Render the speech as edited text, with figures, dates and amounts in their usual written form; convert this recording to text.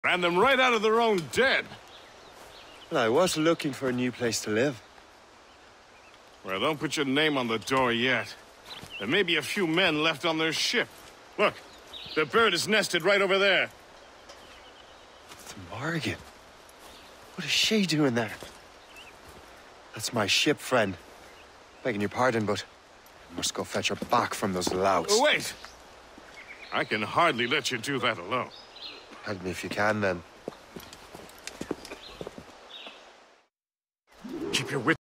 Ran them right out of their own den. Well, I was looking for a new place to live. Well, don't put your name on the door yet. There may be a few men left on their ship. Look, the bird is nested right over there. The Morgan. What is Shay doing there? That's my ship, friend. Begging your pardon, but I must go fetch her back from those louts. Oh, wait! I can hardly let you do that alone. Help me if you can, then. Keep your wits.